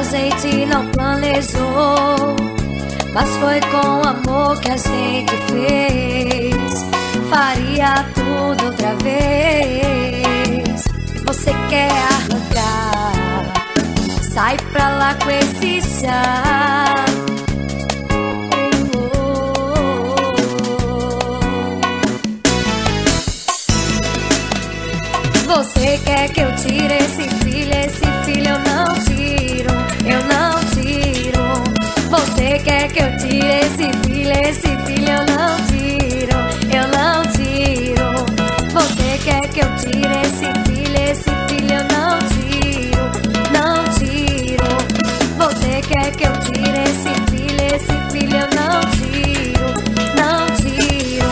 gente não planejou, mas foi com amor que a gente fez. Faria tudo outra vez. Você quer arrancar? Sai pra lá com esse chá. Você quer que eu tire esse filho eu não tiro, eu não tiro. Você quer que eu tire esse filho eu não tiro, eu não tiro. Você quer que eu tire esse filho eu não tiro, não tiro. Você quer que eu tire esse filho eu não tiro, não tiro.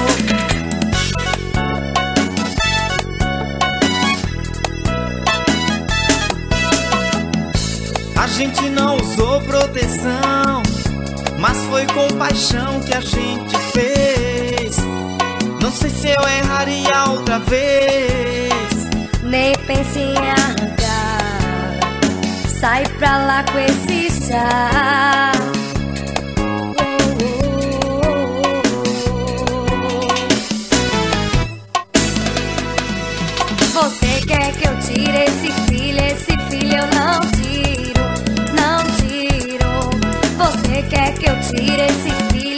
A gente não usou proteção, mas foi com paixão que a gente fez. Não sei se eu erraria outra vez. Nem pense em arrancar. Sai pra lá com esse chá. Você quer que eu tire esse filho eu não tiro, não tiro. Você quer que eu tire esse filho